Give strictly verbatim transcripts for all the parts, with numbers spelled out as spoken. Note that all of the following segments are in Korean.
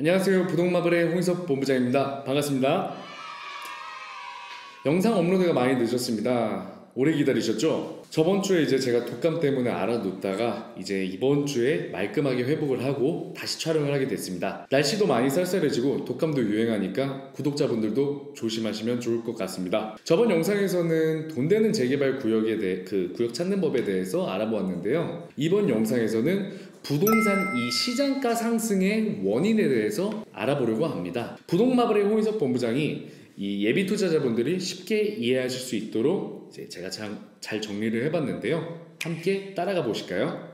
안녕하세요. 부동마블의 홍희섭 본부장입니다. 반갑습니다. 영상 업로드가 많이 늦었습니다. 오래 기다리셨죠? 저번 주에 이제 제가 독감 때문에 알아뒀다가 이제 이번 주에 말끔하게 회복을 하고 다시 촬영을 하게 됐습니다. 날씨도 많이 쌀쌀해지고 독감도 유행하니까 구독자분들도 조심하시면 좋을 것 같습니다. 저번 영상에서는 돈 되는 재개발 구역에 대해 그 구역 찾는 법에 대해서 알아보았는데요. 이번 영상에서는 부동산 이 시장가 상승의 원인에 대해서 알아보려고 합니다. 부동마블의 홍희섭 본부장이 이 예비 투자자분들이 쉽게 이해하실 수 있도록 이제 제가 잘, 잘 정리를 해봤는데요. 함께 따라가 보실까요?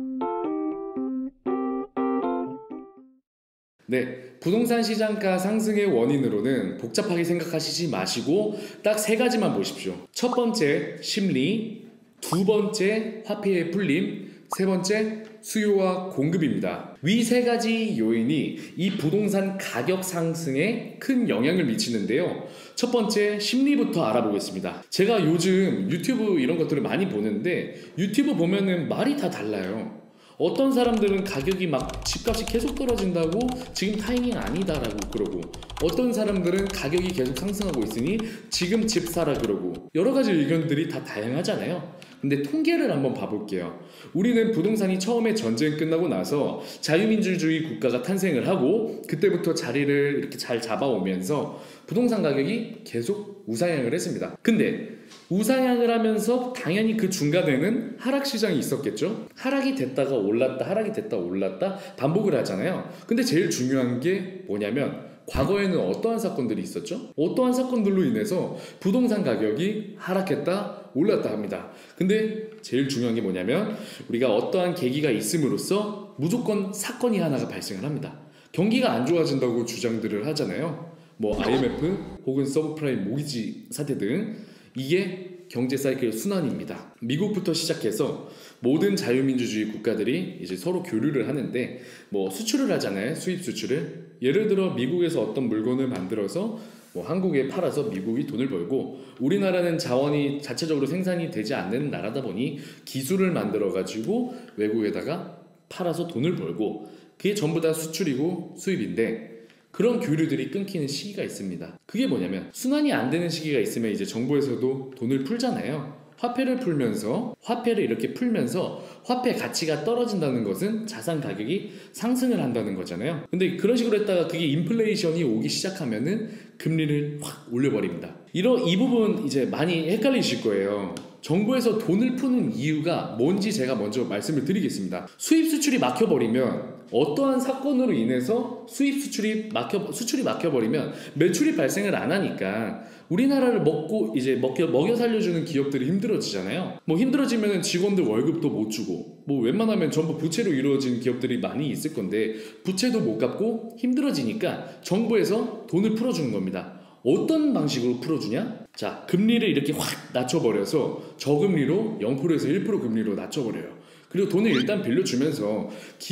네, 부동산 시장가 상승의 원인으로는 복잡하게 생각하시지 마시고 딱 세 가지만 보십시오. 첫 번째, 심리. 두 번째, 화폐의 풀림. 세 번째, 수요와 공급입니다. 위 세 가지 요인이 이 부동산 가격 상승에 큰 영향을 미치는데요. 첫 번째, 심리부터 알아보겠습니다. 제가 요즘 유튜브 이런 것들을 많이 보는데 유튜브 보면은 말이 다 달라요. 어떤 사람들은 가격이 막 집값이 계속 떨어진다고 지금 타이밍 아니다라고 그러고, 어떤 사람들은 가격이 계속 상승하고 있으니 지금 집 사라 그러고, 여러 가지 의견들이 다 다양하잖아요. 근데 통계를 한번 봐볼게요. 우리는 부동산이 처음에 전쟁 끝나고 나서 자유민주주의 국가가 탄생을 하고 그때부터 자리를 이렇게 잘 잡아오면서 부동산 가격이 계속 우상향을 했습니다. 근데 우상향을 하면서 당연히 그 중간에는 하락시장이 있었겠죠. 하락이 됐다가 올랐다 하락이 됐다 올랐다 반복을 하잖아요. 근데 제일 중요한 게 뭐냐면 과거에는 어떠한 사건들이 있었죠? 어떠한 사건들로 인해서 부동산 가격이 하락했다 올랐다 합니다. 근데 제일 중요한 게 뭐냐면 우리가 어떠한 계기가 있음으로써 무조건 사건이 하나가 발생을 합니다. 경기가 안 좋아진다고 주장들을 하잖아요. 뭐 아이엠에프 혹은 서브프라임 모기지 사태 등. 이게 경제 사이클 순환입니다. 미국부터 시작해서 모든 자유민주주의 국가들이 이제 서로 교류를 하는데 뭐 수출을 하잖아요. 수입 수출을. 예를 들어 미국에서 어떤 물건을 만들어서 뭐 한국에 팔아서 미국이 돈을 벌고, 우리나라는 자원이 자체적으로 생산이 되지 않는 나라다 보니 기술을 만들어 가지고 외국에다가 팔아서 돈을 벌고, 그게 전부 다 수출이고 수입인데 그런 교류들이 끊기는 시기가 있습니다. 그게 뭐냐면 순환이 안 되는 시기가 있으면 이제 정부에서도 돈을 풀잖아요. 화폐를 풀면서 화폐를 이렇게 풀면서 화폐 가치가 떨어진다는 것은 자산 가격이 상승을 한다는 거잖아요. 근데 그런 식으로 했다가 그게 인플레이션이 오기 시작하면은 금리를 확 올려버립니다. 이런 이 부분 이제 많이 헷갈리실 거예요. 정부에서 돈을 푸는 이유가 뭔지 제가 먼저 말씀을 드리겠습니다. 수입 수출이 막혀버리면, 어떠한 사건으로 인해서 수입 수출이 막혀 수출이 막혀버리면 매출이 발생을 안 하니까 우리나라를 먹고 이제 먹여, 먹여 살려주는 기업들이 힘들어지잖아요. 뭐 힘들어지면 직원들 월급도 못 주고, 뭐 웬만하면 전부 부채로 이루어진 기업들이 많이 있을 건데 부채도 못 갚고 힘들어지니까 정부에서 돈을 풀어주는 겁니다. 어떤 방식으로 풀어주냐? 자, 금리를 이렇게 확 낮춰버려서 저금리로 영 퍼센트에서 일 퍼센트 금리로 낮춰버려요. 그리고 돈을 일단 빌려주면서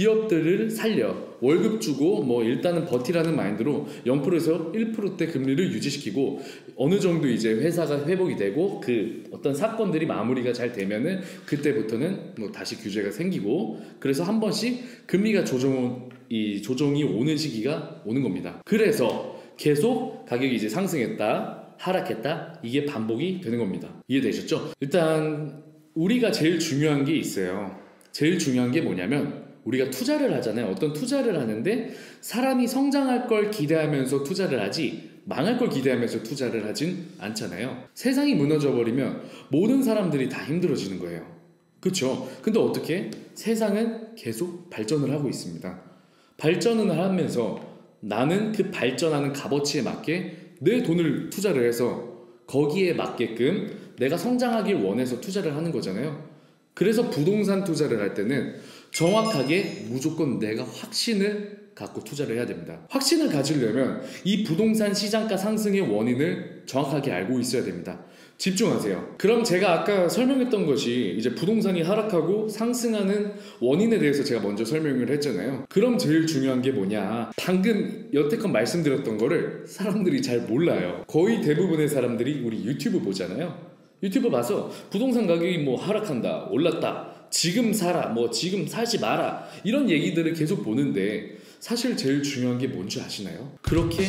기업들을 살려 월급 주고 뭐 일단은 버티라는 마인드로 영 퍼센트에서 일 퍼센트대 금리를 유지시키고, 어느 정도 이제 회사가 회복이 되고 그 어떤 사건들이 마무리가 잘 되면은 그때부터는 뭐 다시 규제가 생기고, 그래서 한 번씩 금리가 조정 이 조정이 오는 시기가 오는 겁니다. 그래서 계속 가격이 이제 상승했다 하락했다 이게 반복이 되는 겁니다. 이해되셨죠? 일단 우리가 제일 중요한 게 있어요. 제일 중요한 게 뭐냐면 우리가 투자를 하잖아요. 어떤 투자를 하는데 사람이 성장할 걸 기대하면서 투자를 하지 망할 걸 기대하면서 투자를 하진 않잖아요. 세상이 무너져 버리면 모든 사람들이 다 힘들어지는 거예요. 그렇죠? 근데 어떻게? 세상은 계속 발전을 하고 있습니다. 발전을 하면서 나는 그 발전하는 값어치에 맞게 내 돈을 투자를 해서 거기에 맞게끔 내가 성장하길 원해서 투자를 하는 거잖아요. 그래서 부동산 투자를 할 때는 정확하게 무조건 내가 확신을 갖고 투자를 해야 됩니다. 확신을 가지려면 이 부동산 시장가 상승의 원인을 정확하게 알고 있어야 됩니다. 집중하세요. 그럼 제가 아까 설명했던 것이 이제 부동산이 하락하고 상승하는 원인에 대해서 제가 먼저 설명을 했잖아요. 그럼 제일 중요한 게 뭐냐, 방금 여태껏 말씀드렸던 거를 사람들이 잘 몰라요. 거의 대부분의 사람들이 우리 유튜브 보잖아요. 유튜브 봐서 부동산 가격이 뭐 하락한다 올랐다 지금 사라 뭐 지금 사지 마라 이런 얘기들을 계속 보는데, 사실 제일 중요한 게 뭔지 아시나요? 그렇게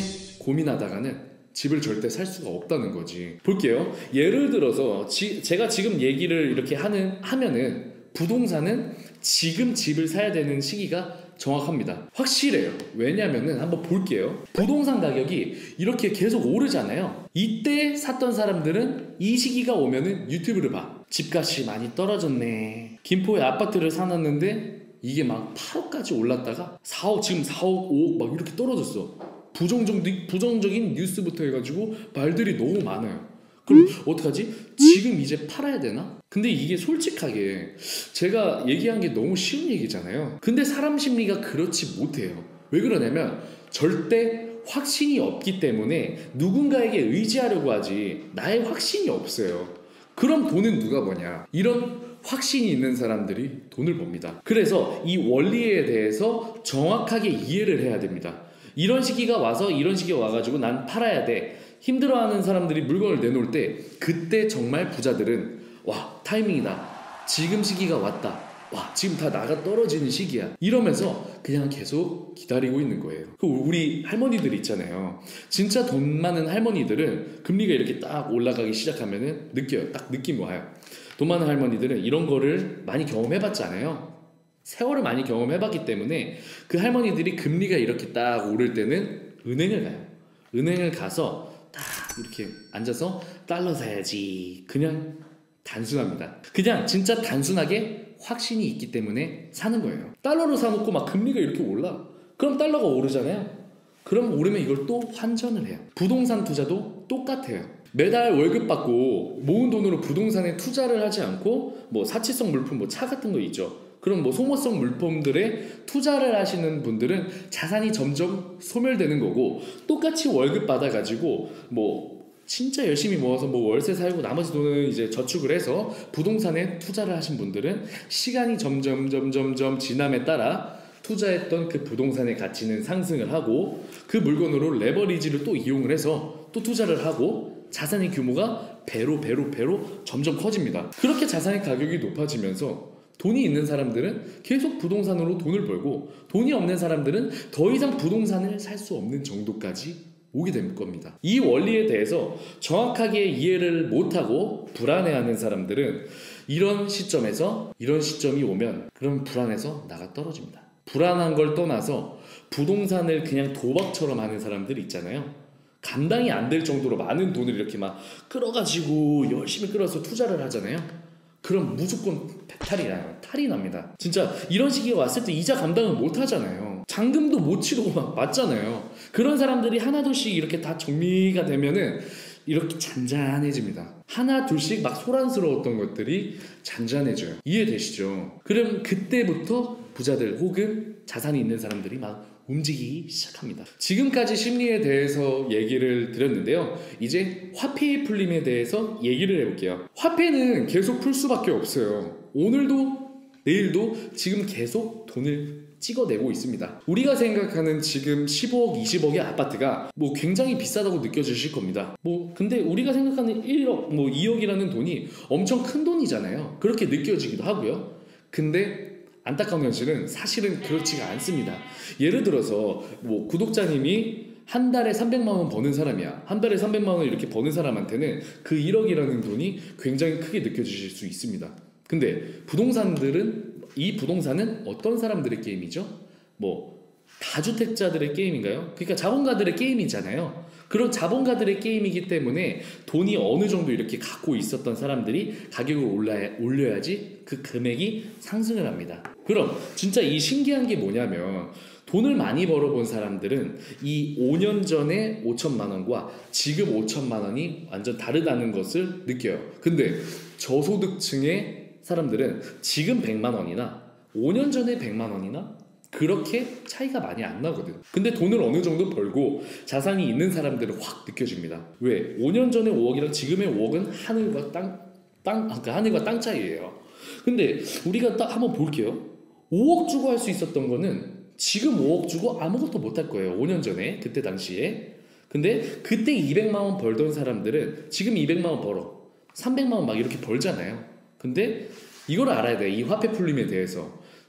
고민하다가는 집을 절대 살 수가 없다는 거지. 볼게요. 예를 들어서 지, 제가 지금 얘기를 이렇게 하는 하면은 부동산은 지금 집을 사야 되는 시기가 정확합니다. 확실해요. 왜냐면은 한번 볼게요. 부동산 가격이 이렇게 계속 오르잖아요. 이때 샀던 사람들은 이 시기가 오면은 유튜브를 봐. 집값이 많이 떨어졌네. 김포에 아파트를 사놨는데 이게 막 팔억까지 올랐다가 사억, 지금 사억, 오억 막 이렇게 떨어졌어. 부정적, 부정적인 뉴스부터 해가지고 말들이 너무 많아요. 그럼 어떡하지? 지금 이제 팔아야 되나? 근데 이게 솔직하게 제가 얘기한 게 너무 쉬운 얘기잖아요. 근데 사람 심리가 그렇지 못해요. 왜 그러냐면 절대 확신이 없기 때문에 누군가에게 의지하려고 하지 나의 확신이 없어요. 그럼 돈은 누가 버냐? 이런 확신이 있는 사람들이 돈을 법니다. 그래서 이 원리에 대해서 정확하게 이해를 해야 됩니다. 이런 시기가 와서 이런 시기가 와가지고 난 팔아야 돼. 힘들어하는 사람들이 물건을 내놓을 때 그때 정말 부자들은 와 타이밍이다. 지금 시기가 왔다. 와 지금 다 나가 떨어지는 시기야. 이러면서 그냥 계속 기다리고 있는 거예요. 우리 할머니들 있잖아요. 진짜 돈 많은 할머니들은 금리가 이렇게 딱 올라가기 시작하면은 느껴요. 딱 느낌이 와요. 돈 많은 할머니들은 이런 거를 많이 경험해봤잖아요. 세월을 많이 경험해봤기 때문에 그 할머니들이 금리가 이렇게 딱 오를 때는 은행을 가요. 은행을 가서 딱 이렇게 앉아서 달러 사야지. 그냥 단순합니다. 그냥 진짜 단순하게 확신이 있기 때문에 사는 거예요. 달러로 사놓고 막 금리가 이렇게 올라. 그럼 달러가 오르잖아요. 그럼 오르면 이걸 또 환전을 해요. 부동산 투자도 똑같아요. 매달 월급 받고 모은 돈으로 부동산에 투자를 하지 않고 뭐 사치성 물품, 뭐 차 같은 거 있죠. 그럼 뭐 소모성 물품들에 투자를 하시는 분들은 자산이 점점 소멸되는 거고, 똑같이 월급 받아가지고 뭐 진짜 열심히 모아서 뭐 월세 살고 나머지 돈은 이제 저축을 해서 부동산에 투자를 하신 분들은 시간이 점점 점점 점 지남에 따라 투자했던 그 부동산의 가치는 상승을 하고 그 물건으로 레버리지를 또 이용을 해서 또 투자를 하고 자산의 규모가 배로 배로 배로 점점 커집니다. 그렇게 자산의 가격이 높아지면서 돈이 있는 사람들은 계속 부동산으로 돈을 벌고 돈이 없는 사람들은 더 이상 부동산을 살 수 없는 정도까지 오게 될 겁니다. 이 원리에 대해서 정확하게 이해를 못하고 불안해하는 사람들은 이런 시점에서 이런 시점이 오면 그럼 불안해서 나가 떨어집니다. 불안한 걸 떠나서 부동산을 그냥 도박처럼 하는 사람들 있잖아요. 감당이 안 될 정도로 많은 돈을 이렇게 막 끌어가지고 열심히 끌어서 투자를 하잖아요. 그럼 무조건 배탈이 나요. 탈이 납니다. 진짜 이런 시기가 왔을 때 이자 감당을 못 하잖아요. 잔금도 못 치르고 막 맞잖아요. 그런 사람들이 하나둘씩 이렇게 다 정리가 되면은 이렇게 잔잔해집니다. 하나 둘씩 막 소란스러웠던 것들이 잔잔해져요. 이해되시죠? 그럼 그때부터 부자들 혹은 자산이 있는 사람들이 막 움직이기 시작합니다. 지금까지 심리에 대해서 얘기를 드렸는데요. 이제 화폐의 풀림에 대해서 얘기를 해볼게요. 화폐는 계속 풀 수밖에 없어요. 오늘도 내일도 지금 계속 돈을 찍어내고 있습니다. 우리가 생각하는 지금 십오억, 이십억의 아파트가 뭐 굉장히 비싸다고 느껴지실 겁니다. 뭐 근데 우리가 생각하는 일억, 뭐 이억이라는 돈이 엄청 큰 돈이잖아요. 그렇게 느껴지기도 하고요. 근데 안타까운 현실은 사실은 그렇지가 않습니다. 예를 들어서 뭐 구독자님이 한 달에 삼백만 원 버는 사람이야. 한 달에 삼백만 원 이렇게 버는 사람한테는 그 일억이라는 돈이 굉장히 크게 느껴지실 수 있습니다. 근데 부동산들은 이 부동산은 어떤 사람들의 게임이죠? 뭐 다주택자들의 게임인가요? 그러니까 자본가들의 게임이잖아요. 그런 자본가들의 게임이기 때문에 돈이 어느 정도 이렇게 갖고 있었던 사람들이 가격을 올라야, 올려야지 그 금액이 상승을 합니다. 그럼 진짜 이 신기한 게 뭐냐면 돈을 많이 벌어본 사람들은 이 오 년 전에 오천만 원과 지금 오천만 원이 완전 다르다는 것을 느껴요. 근데 저소득층의 사람들은 지금 백만 원이나 오 년 전에 백만 원이나 그렇게 차이가 많이 안 나거든. 근데 돈을 어느 정도 벌고 자산이 있는 사람들은 확 느껴집니다. 왜? 오 년 전에 오억이랑 지금의 오억은 하늘과 땅, 땅, 그러니까 하늘과 땅 차이예요. 근데 우리가 딱 한번 볼게요. 오억 주고 할 수 있었던 거는 지금 오억 주고 아무것도 못 할 거예요. 오 년 전에, 그때 당시에. 근데 그때 이백만 원 벌던 사람들은 지금 이백만 원 벌어. 삼백만 원 막 이렇게 벌잖아요. 근데 이걸 알아야 돼. 이 화폐 풀림에 대해서.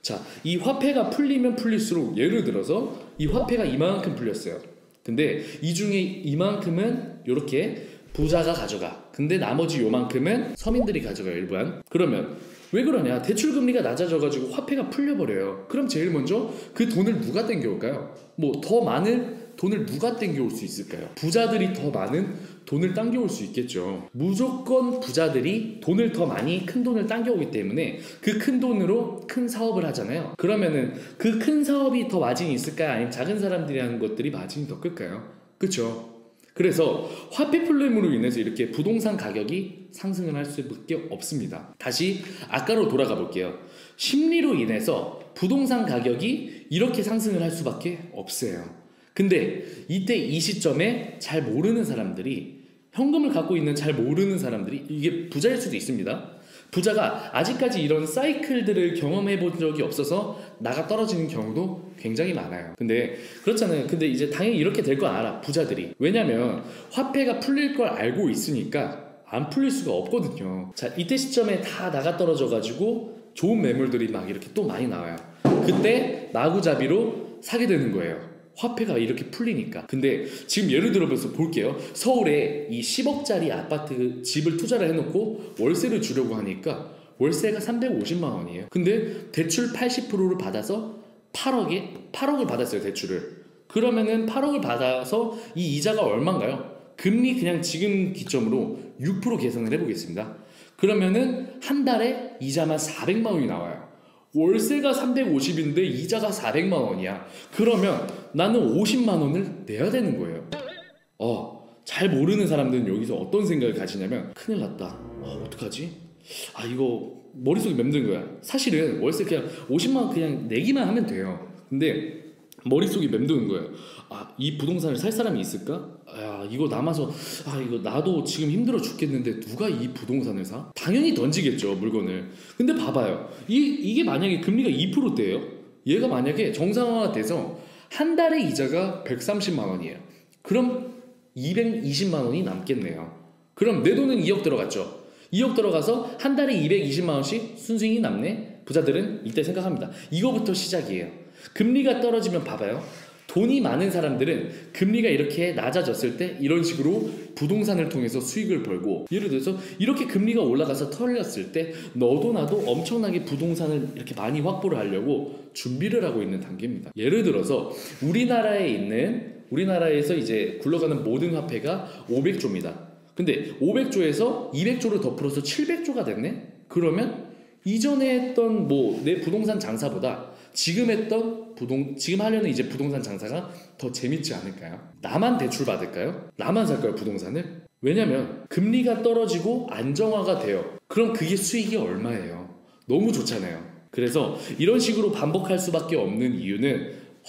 자, 이 화폐가 풀리면 풀릴수록 예를 들어서 이 화폐가 이만큼 풀렸어요. 근데 이 중에 이만큼은 이렇게 부자가 가져가. 근데 나머지 요만큼은 서민들이 가져가요, 일반. 그러면 왜 그러냐? 대출금리가 낮아져가지고 화폐가 풀려버려요. 그럼 제일 먼저 그 돈을 누가 땡겨올까요? 뭐 더 많은 돈을 누가 땡겨올 수 있을까요? 부자들이 더 많은 돈을 당겨올 수 있겠죠. 무조건 부자들이 돈을 더 많이 큰 돈을 당겨오기 때문에 그 큰 돈으로 큰 사업을 하잖아요. 그러면은 그 큰 사업이 더 마진이 있을까요? 아니면 작은 사람들이 하는 것들이 마진이 더 클까요? 그쵸? 그래서 화폐 풀림으로 인해서 이렇게 부동산 가격이 상승을 할 수밖에 없습니다. 다시 아까로 돌아가 볼게요. 심리로 인해서 부동산 가격이 이렇게 상승을 할 수밖에 없어요. 근데 이때 이 시점에 잘 모르는 사람들이, 현금을 갖고 있는 잘 모르는 사람들이, 이게 부자일 수도 있습니다. 부자가 아직까지 이런 사이클들을 경험해 본 적이 없어서 나가 떨어지는 경우도 굉장히 많아요. 근데 그렇잖아요. 근데 이제 당연히 이렇게 될 거 알아, 부자들이. 왜냐면 화폐가 풀릴 걸 알고 있으니까 안 풀릴 수가 없거든요. 자, 이때 시점에 다 나가 떨어져 가지고 좋은 매물들이 막 이렇게 또 많이 나와요. 그때 나구잡이로 사게 되는 거예요. 화폐가 이렇게 풀리니까. 근데 지금 예를 들어서 볼게요. 서울에 이 십억짜리 아파트 집을 투자를 해놓고 월세를 주려고 하니까 월세가 삼백오십만 원이에요. 근데 대출 팔십 퍼센트를 받아서 팔억에 팔억을 받았어요, 대출을. 그러면은 팔억을 받아서 이 이자가 얼마인가요? 금리 그냥 지금 기점으로 육 퍼센트 계산을 해보겠습니다. 그러면은 한 달에 이자만 사백만 원이 나와요. 월세가 삼백오십인데 이자가 사백만 원이야. 그러면 나는 오십만 원을 내야 되는 거예요. 어, 잘 모르는 사람들은 여기서 어떤 생각을 가지냐면, 큰일 났다. 어, 어떡하지? 아, 이거 머릿속에 맴드는 거야. 사실은 월세 그냥 오십만 원 그냥 내기만 하면 돼요. 근데 머릿속에 맴도는 거예요. 아, 이 부동산을 살 사람이 있을까? 아, 이거 남아서, 아, 이거 나도 지금 힘들어 죽겠는데 누가 이 부동산을 사? 당연히 던지겠죠, 물건을. 근데 봐봐요. 이, 이게 만약에 금리가 이 퍼센트대예요. 얘가 만약에 정상화가 돼서 한 달에 이자가 백삼십만 원이에요. 그럼 이백이십만 원이 남겠네요. 그럼 내 돈은 이억 들어갔죠. 이억 들어가서 한 달에 이백이십만 원씩 순수익이 남네? 부자들은 이때 생각합니다. 이거부터 시작이에요. 금리가 떨어지면 봐봐요. 돈이 많은 사람들은 금리가 이렇게 낮아졌을 때 이런 식으로 부동산을 통해서 수익을 벌고, 예를 들어서 이렇게 금리가 올라가서 털렸을 때 너도 나도 엄청나게 부동산을 이렇게 많이 확보를 하려고 준비를 하고 있는 단계입니다. 예를 들어서 우리나라에 있는, 우리나라에서 이제 굴러가는 모든 화폐가 오백조입니다. 근데 오백조에서 이백조를 더 풀어서 칠백조가 됐네? 그러면 이전에 했던 뭐 내 부동산 장사보다 지금 했던 부동 지금 하려는 이제 부동산 장사가 더 재밌지 않을까요? 나만 대출 받을까요? 나만 살까요, 부동산을? 왜냐면 금리가 떨어지고 안정화가 돼요. 그럼 그게 수익이 얼마예요? 너무 좋잖아요. 그래서 이런 식으로 반복할 수밖에 없는 이유는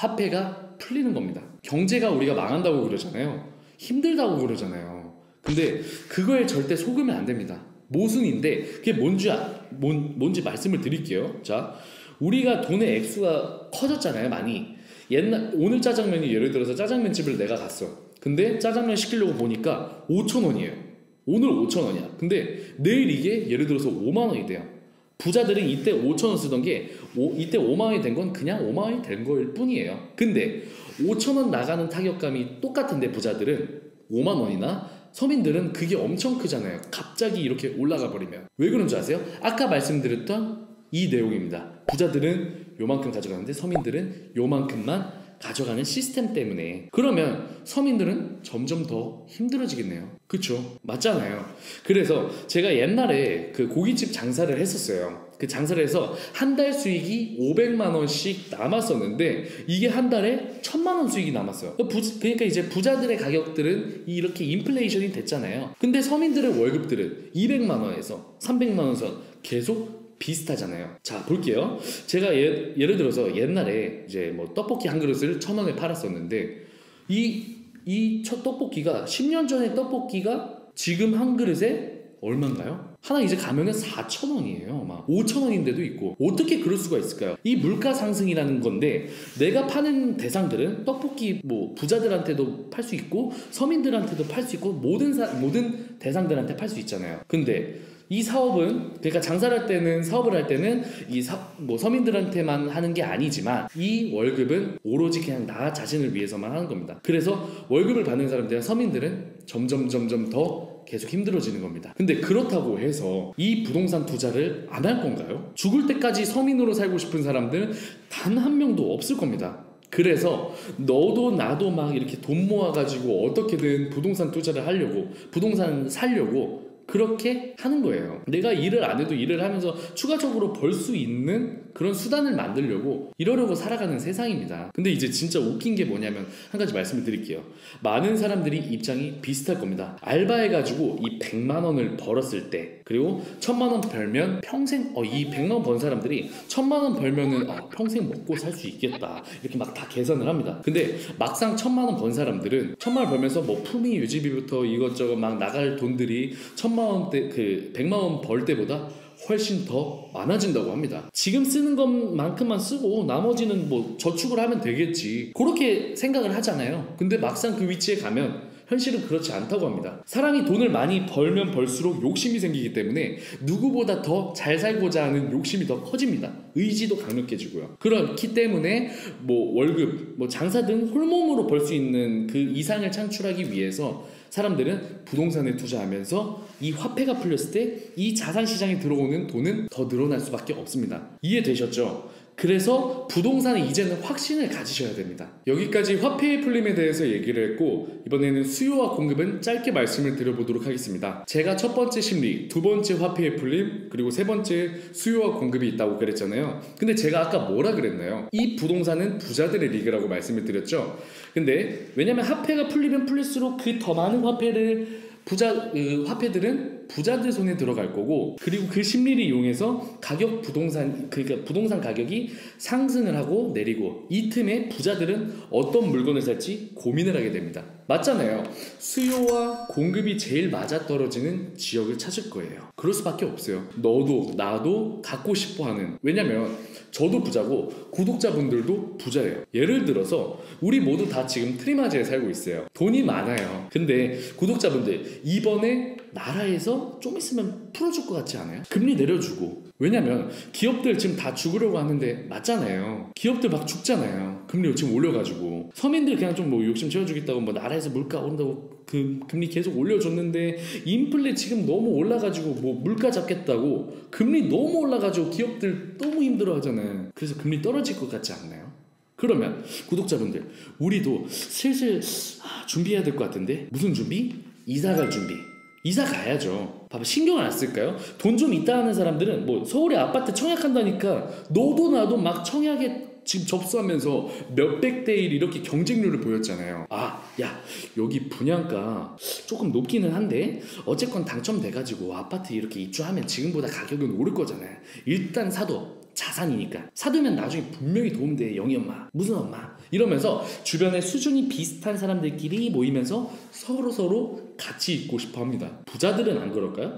화폐가 풀리는 겁니다. 경제가 우리가 망한다고 그러잖아요. 힘들다고 그러잖아요. 근데 그거에 절대 속으면 안 됩니다. 모순인데 그게 뭔지, 뭔, 뭔지 말씀을 드릴게요. 자, 우리가 돈의 액수가 커졌잖아요, 많이. 옛날 오늘 짜장면이, 예를 들어서 짜장면집을 내가 갔어. 근데 짜장면 시키려고 보니까 오천 원이에요. 오늘 오천 원이야. 근데 내일 이게 예를 들어서 오만 원이 돼요. 부자들은 이때 오천 원 쓰던 게 오, 이때 오만 원이 된 건 그냥 오만 원이 된 거일 뿐이에요. 근데 오천 원 나가는 타격감이 똑같은데 부자들은 오만 원이나, 서민들은 그게 엄청 크잖아요. 갑자기 이렇게 올라가 버리면. 왜 그런 줄 아세요? 아까 말씀드렸던 이 내용입니다. 부자들은 요만큼 가져가는데 서민들은 요만큼만 가져가는 시스템 때문에. 그러면 서민들은 점점 더 힘들어지겠네요. 그쵸? 맞잖아요. 그래서 제가 옛날에 그 고깃집 장사를 했었어요. 그 장사를 해서 한 달 수익이 오백만 원씩 남았었는데 이게 한 달에 천만 원 수익이 남았어요. 그러니까 이제 부자들의 가격들은 이렇게 인플레이션이 됐잖아요. 근데 서민들의 월급들은 이백만 원에서 삼백만 원에서 계속 비슷하잖아요. 자, 볼게요. 제가 예, 예를 들어서 옛날에 이제 뭐 떡볶이 한 그릇을 천 원에 팔았었는데 이, 이 첫 떡볶이가 십 년 전에 떡볶이가 지금 한 그릇에 얼마인가요? 하나 이제 가면은 사천 원이에요. 막 오천 원인 데도 있고. 어떻게 그럴 수가 있을까요? 이 물가 상승이라는 건데, 내가 파는 대상들은 떡볶이 뭐 부자들한테도 팔 수 있고 서민들한테도 팔 수 있고 모든 사, 모든 대상들한테 팔 수 있잖아요. 근데 이 사업은 그러니까 장사를 할 때는 사업을 할 때는 이 뭐 서민들한테만 하는 게 아니지만 이 월급은 오로지 그냥 나 자신을 위해서만 하는 겁니다. 그래서 월급을 받는 사람들은 서민들은 점점 점점 더 계속 힘들어지는 겁니다. 근데 그렇다고 해서 이 부동산 투자를 안 할 건가요? 죽을 때까지 서민으로 살고 싶은 사람들은 단 한 명도 없을 겁니다. 그래서 너도 나도 막 이렇게 돈 모아가지고 어떻게든 부동산 투자를 하려고 부동산 살려고 그렇게 하는 거예요. 내가 일을 안 해도 일을 하면서 추가적으로 벌 수 있는 그런 수단을 만들려고 이러려고 살아가는 세상입니다. 근데 이제 진짜 웃긴 게 뭐냐면 한 가지 말씀을 드릴게요. 많은 사람들이 입장이 비슷할 겁니다. 알바해가지고 이 백만 원을 벌었을 때 그리고 천만 원 벌면 평생 어, 이 백만 원 번 사람들이 천만 원 벌면은 어, 평생 먹고 살 수 있겠다 이렇게 막 다 계산을 합니다. 근데 막상 천만 원 번 사람들은 천만 원 벌면서 뭐 품위 유지비부터 이것저것 막 나갈 돈들이 천만 원대 그 백만 원 벌 때보다 훨씬 더 많아진다고 합니다. 지금 쓰는 것만큼만 쓰고 나머지는 뭐 저축을 하면 되겠지 그렇게 생각을 하잖아요. 근데 막상 그 위치에 가면 현실은 그렇지 않다고 합니다. 사람이 돈을 많이 벌면 벌수록 욕심이 생기기 때문에 누구보다 더 잘 살고자 하는 욕심이 더 커집니다. 의지도 강력해지고요. 그렇기 때문에 뭐 월급, 뭐 장사든 홀몸으로 벌 수 있는 그 이상을 창출하기 위해서 사람들은 부동산에 투자하면서 이 화폐가 풀렸을 때 이 자산시장에 들어오는 돈은 더 늘어날 수밖에 없습니다. 이해되셨죠? 그래서 부동산에 이제는 확신을 가지셔야 됩니다. 여기까지 화폐의 풀림에 대해서 얘기를 했고 이번에는 수요와 공급은 짧게 말씀을 드려보도록 하겠습니다. 제가 첫 번째 심리, 두 번째 화폐의 풀림, 그리고 세 번째 수요와 공급이 있다고 그랬잖아요. 근데 제가 아까 뭐라 그랬나요? 이 부동산은 부자들의 리그라고 말씀을 드렸죠. 근데 왜냐면 화폐가 풀리면 풀릴수록 그 더 많은 화폐를 부자, 그 화폐들은 부자들 손에 들어갈 거고 그리고 그 심리를 이용해서 가격 부동산 그러니까 부동산 가격이 상승을 하고 내리고 이 틈에 부자들은 어떤 물건을 살지 고민을 하게 됩니다. 맞잖아요. 수요와 공급이 제일 맞아떨어지는 지역을 찾을 거예요. 그럴 수밖에 없어요. 너도 나도 갖고 싶어하는 왜냐면 저도 부자고 구독자분들도 부자예요. 예를 들어서 우리 모두 다 지금 트리마즈에 살고 있어요. 돈이 많아요. 근데 구독자분들 이번에 나라에서 좀 있으면 풀어줄 것 같지 않아요? 금리 내려주고 왜냐면 기업들 지금 다 죽으려고 하는데 맞잖아요. 기업들 막 죽잖아요. 금리 지금 올려가지고 서민들 그냥 좀 뭐 욕심 채워주겠다고 뭐 나라에서 물가 오른다고 그 금리 계속 올려줬는데 인플레 지금 너무 올라가지고 뭐 물가 잡겠다고 금리 너무 올라가지고 기업들 너무 힘들어하잖아요. 그래서 금리 떨어질 것 같지 않나요? 그러면 구독자분들 우리도 슬슬 아, 준비해야 될 것 같은데 무슨 준비? 이사갈 준비. 이사 가야죠. 봐봐 신경 안 쓸까요? 돈 좀 있다 하는 사람들은 뭐 서울에 아파트 청약한다니까 너도 나도 막 청약에 지금 접수하면서 몇백 대 일 이렇게 경쟁률을 보였잖아요. 아, 야 여기 분양가 조금 높기는 한데 어쨌건 당첨돼가지고 아파트 이렇게 입주하면 지금보다 가격은 오를 거잖아요. 일단 사도 자산이니까 사두면 나중에 분명히 도움돼. 영희 엄마 무슨 엄마 이러면서 주변에 수준이 비슷한 사람들끼리 모이면서 서로서로 같이 있고 싶어 합니다. 부자들은 안 그럴까요?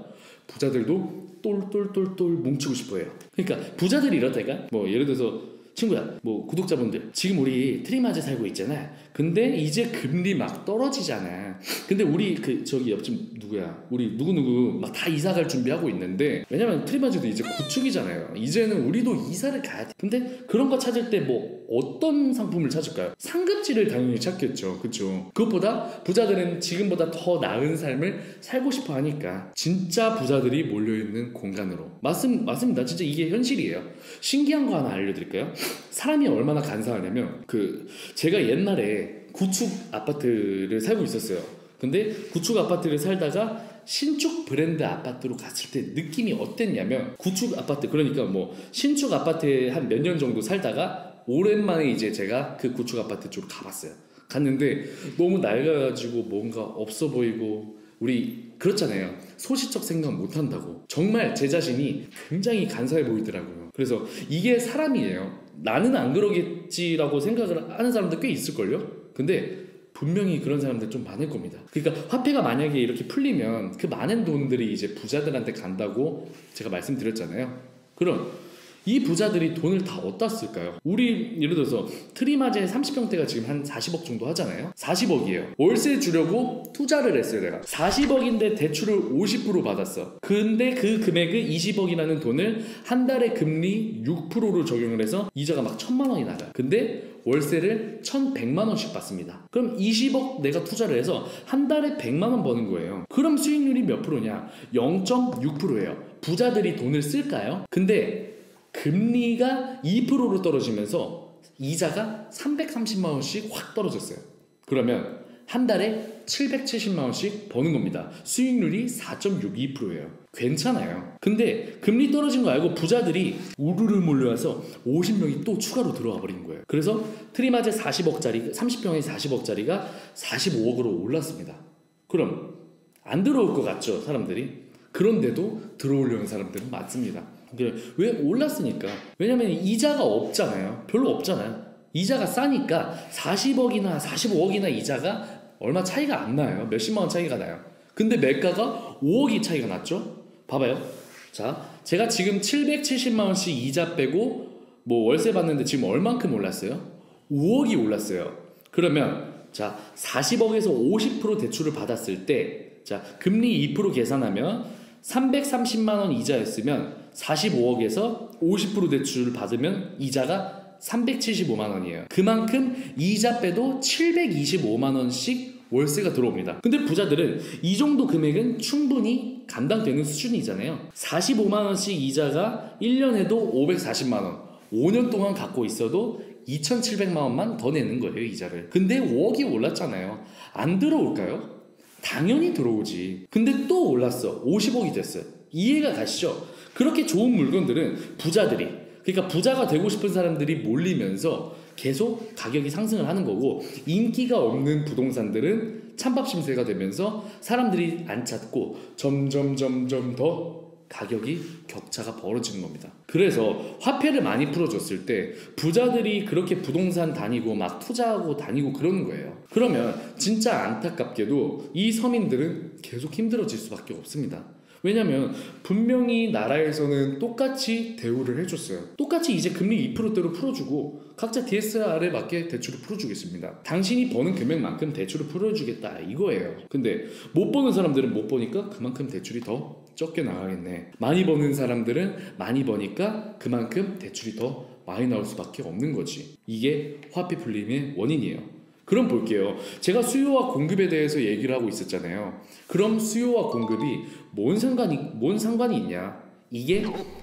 부자들도 똘똘똘똘 뭉치고 싶어 해요. 그러니까 부자들이 이렇다니까 뭐 예를 들어서 친구야 뭐 구독자분들 지금 우리 트리마즈 살고 있잖아. 근데 이제 금리 막 떨어지잖아. 근데 우리 그 저기 옆집 누구야 우리 누구누구 막 다 이사 갈 준비하고 있는데 왜냐면 트리마즈도 이제 구축이잖아요. 이제는 우리도 이사를 가야 돼. 근데 그런 거 찾을 때 뭐 어떤 상품을 찾을까요? 상급지를 당연히 찾겠죠. 그쵸? 그것보다 부자들은 지금보다 더 나은 삶을 살고 싶어 하니까 진짜 부자들이 몰려있는 공간으로 맞습, 맞습니다. 진짜 이게 현실이에요. 신기한 거 하나 알려드릴까요? 사람이 얼마나 간사하냐면 그 제가 옛날에 구축 아파트를 살고 있었어요. 근데 구축 아파트를 살다가 신축 브랜드 아파트로 갔을 때 느낌이 어땠냐면 구축 아파트 그러니까 뭐 신축 아파트에 한 몇 년 정도 살다가 오랜만에 이제 제가 그 구축 아파트 쪽으로 가봤어요. 갔는데 너무 낡아가지고 뭔가 없어 보이고 우리 그렇잖아요. 소시적 생각 못한다고. 정말 제 자신이 굉장히 간사해 보이더라고요. 그래서 이게 사람이에요. 나는 안 그러겠지라고 생각을 하는 사람들 꽤 있을걸요? 근데 분명히 그런 사람들 좀 많을 겁니다. 그러니까 화폐가 만약에 이렇게 풀리면 그 많은 돈들이 이제 부자들한테 간다고 제가 말씀드렸잖아요. 그럼 이 부자들이 돈을 다 어디다 쓸까요? 우리 예를 들어서 트리마제 삼십 평대가 지금 한 사십억 정도 하잖아요. 사십억이에요. 월세 주려고 투자를 했어요. 내가 사십억인데 대출을 오십 퍼센트 받았어. 근데 그 금액을 이십억이라는 돈을 한 달에 금리 육 퍼센트로 적용을 해서 이자가 막 천만 원이 나가요. 근데 월세를 천백만 원씩 받습니다. 그럼 이십억 내가 투자를 해서 한 달에 백만 원 버는 거예요. 그럼 수익률이 몇 프로냐? 영 점 육 퍼센트예요. 부자들이 돈을 쓸까요? 근데 금리가 이 퍼센트로 떨어지면서 이자가 삼백삼십만 원씩 확 떨어졌어요. 그러면 한 달에 칠백칠십만 원씩 버는 겁니다. 수익률이 사 점 육이 퍼센트예요. 괜찮아요. 근데 금리 떨어진 거 알고 부자들이 우르르 몰려와서 오십 명이 또 추가로 들어와 버린 거예요. 그래서 트리마제 사십억짜리, 삼십 평에 사십억짜리가 사십오억으로 올랐습니다. 그럼 안 들어올 것 같죠, 사람들이? 그런데도 들어오려는 사람들은 많습니다. 왜? 올랐으니까. 왜냐면 이자가 없잖아요. 별로 없잖아요. 이자가 싸니까 사십억이나 사십오억이나 이자가 얼마 차이가 안 나요. 몇십만 원 차이가 나요. 근데 매가가 오억이 차이가 났죠? 봐봐요. 자, 제가 지금 칠백칠십만 원씩 이자 빼고 뭐 월세 받는데 지금 얼만큼 올랐어요? 오억이 올랐어요. 그러면 자, 사십억에서 오십 퍼센트 대출을 받았을 때, 자, 금리 이 퍼센트 계산하면 삼백삼십만 원 이자였으면 사십오억에서 오십 퍼센트 대출을 받으면 이자가 삼백칠십오만 원이에요. 그만큼 이자 빼도 칠백이십오만 원씩 월세가 들어옵니다. 근데 부자들은 이 정도 금액은 충분히 감당되는 수준이잖아요. 사십오만 원씩 이자가 일 년에도 오백사십만 원, 오 년 동안 갖고 있어도 이천칠백만 원만 더 내는 거예요, 이자를. 근데 오억이 올랐잖아요. 안 들어올까요? 당연히 들어오지. 근데 또 올랐어. 오십억이 됐어요. 이해가 가시죠? 그렇게 좋은 물건들은 부자들이, 그러니까 부자가 되고 싶은 사람들이 몰리면서 계속 가격이 상승을 하는 거고, 인기가 없는 부동산들은 찬밥 심세가 되면서 사람들이 안 찾고 점점 점점 더 가격이 격차가 벌어지는 겁니다. 그래서 화폐를 많이 풀어줬을 때 부자들이 그렇게 부동산 다니고 막 투자하고 다니고 그러는 거예요. 그러면 진짜 안타깝게도 이 서민들은 계속 힘들어질 수밖에 없습니다. 왜냐면 분명히 나라에서는 똑같이 대우를 해줬어요. 똑같이 이제 금리 이 퍼센트대로 풀어주고 각자 디에스알에 맞게 대출을 풀어주겠습니다. 당신이 버는 금액만큼 대출을 풀어주겠다 이거예요. 근데 못 버는 사람들은 못 버니까 그만큼 대출이 더 적게 나가겠네. 많이 버는 사람들은 많이 버니까 그만큼 대출이 더 많이 나올 수밖에 없는 거지. 이게 화폐 풀림의 원인이에요. 그럼 볼게요. 제가 수요와 공급에 대해서 얘기를 하고 있었잖아요. 그럼 수요와 공급이 뭔 상관이, 뭔 상관이 있냐? 이게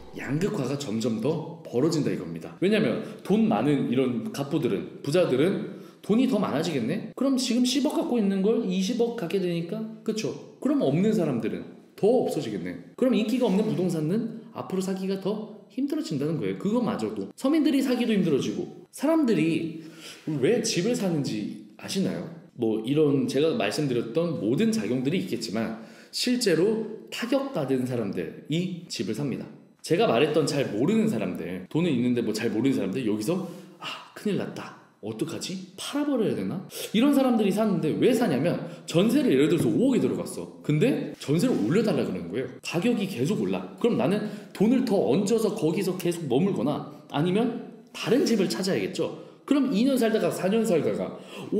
양극화가 점점 더 벌어진다 이겁니다. 왜냐면 돈 많은 이런 갑부들은, 부자들은 돈이 더 많아지겠네? 그럼 지금 십억 갖고 있는 걸 이십억 갖게 되니까, 그쵸? 그럼 없는 사람들은 더 없어지겠네. 그럼 인기가 없는 부동산은 앞으로 사기가 더 힘들어진다는 거예요. 그거마저도. 서민들이 사기도 힘들어지고, 사람들이 왜 집을 사는지 아시나요? 뭐 이런 제가 말씀드렸던 모든 작용들이 있겠지만 실제로 타격받은 사람들이 집을 삽니다. 제가 말했던 잘 모르는 사람들, 돈은 있는데 뭐 잘 모르는 사람들, 여기서 아 큰일 났다, 어떡하지? 팔아버려야 되나? 이런 사람들이 사는데 왜 사냐면 전세를 예를 들어서 오억이 들어갔어. 근데 전세를 올려달라 그러는 거예요. 가격이 계속 올라. 그럼 나는 돈을 더 얹어서 거기서 계속 머물거나 아니면 다른 집을 찾아야겠죠. 그럼 이 년 살다가 사 년 살다가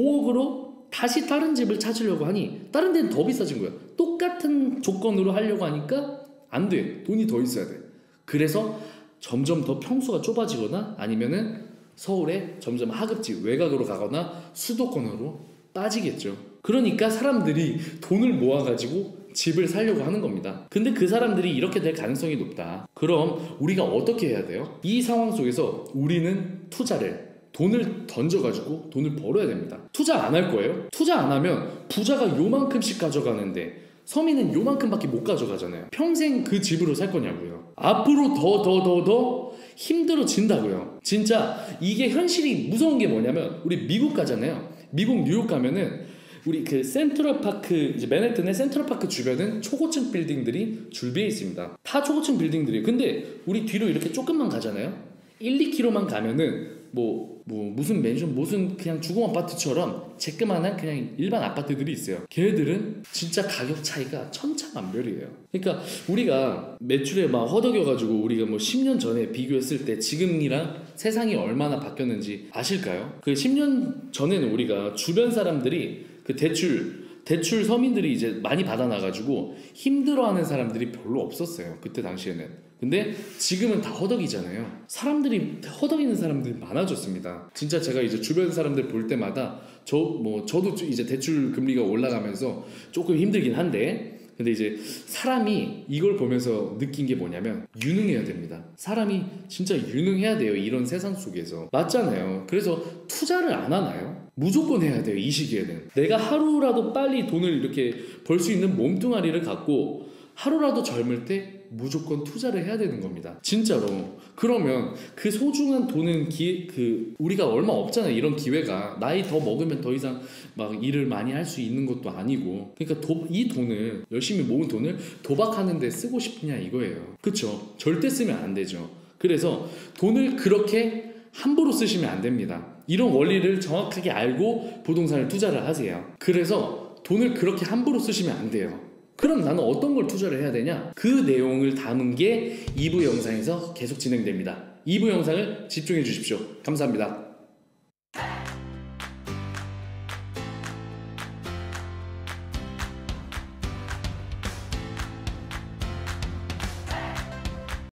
오억으로 다시 다른 집을 찾으려고 하니 다른 데는 더 비싸진 거야. 똑같은 조건으로 하려고 하니까 안 돼. 돈이 더 있어야 돼. 그래서 점점 더 평수가 좁아지거나 아니면은 서울에 점점 하급지 외곽으로 가거나 수도권으로 빠지겠죠. 그러니까 사람들이 돈을 모아가지고 집을 사려고 하는 겁니다. 근데 그 사람들이 이렇게 될 가능성이 높다. 그럼 우리가 어떻게 해야 돼요? 이 상황 속에서 우리는 투자를, 돈을 던져가지고 돈을 벌어야 됩니다. 투자 안 할 거예요? 투자 안 하면 부자가 요만큼씩 가져가는데 서민은 요만큼밖에 못 가져가잖아요. 평생 그 집으로 살 거냐고요. 앞으로 더 더 더 더 힘들어진다고요. 진짜 이게 현실이 무서운 게 뭐냐면 우리 미국 가잖아요. 미국 뉴욕 가면은 우리 그 센트럴파크, 이제 맨해튼의 센트럴파크 주변은 초고층 빌딩들이 줄비해 있습니다. 다 초고층 빌딩들이에요. 근데 우리 뒤로 이렇게 조금만 가잖아요. 일, 이 킬로미터만 가면은 뭐 뭐 무슨 맨션 무슨 그냥 주공 아파트처럼 재그만한 그냥 일반 아파트들이 있어요. 걔네들은 진짜 가격 차이가 천차만별이에요. 그러니까 우리가 매출에 막 허덕여가지고 우리가 뭐 십 년 전에 비교했을 때 지금이랑 세상이 얼마나 바뀌었는지 아실까요? 그 십 년 전에는 우리가 주변 사람들이 그 대출 대출 서민들이 이제 많이 받아놔가지고 힘들어하는 사람들이 별로 없었어요. 그때 당시에는. 근데 지금은 다 허덕이잖아요. 사람들이 허덕이는 사람들이 많아졌습니다. 진짜 제가 이제 주변 사람들 볼 때마다 저 뭐 저도 이제 대출 금리가 올라가면서 조금 힘들긴 한데, 근데 이제 사람이 이걸 보면서 느낀 게 뭐냐면 유능해야 됩니다. 사람이 진짜 유능해야 돼요. 이런 세상 속에서. 맞잖아요. 그래서 투자를 안 하나요? 무조건 해야 돼요. 이 시기에는. 내가 하루라도 빨리 돈을 이렇게 벌 수 있는 몸뚱아리를 갖고 하루라도 젊을 때 무조건 투자를 해야 되는 겁니다. 진짜로. 그러면 그 소중한 돈은 기, 그 우리가 얼마 없잖아요. 이런 기회가. 나이 더 먹으면 더 이상 막 일을 많이 할 수 있는 것도 아니고. 그러니까 도, 이 돈을 열심히 모은 돈을 도박하는 데 쓰고 싶냐 이거예요. 그쵸? 절대 쓰면 안 되죠. 그래서 돈을 그렇게 함부로 쓰시면 안 됩니다. 이런 원리를 정확하게 알고 부동산을 투자를 하세요. 그래서 돈을 그렇게 함부로 쓰시면 안 돼요. 그럼 나는 어떤 걸 투자를 해야 되냐? 그 내용을 담은 게 이 부 영상에서 계속 진행됩니다. 이 부 영상을 집중해 주십시오. 감사합니다.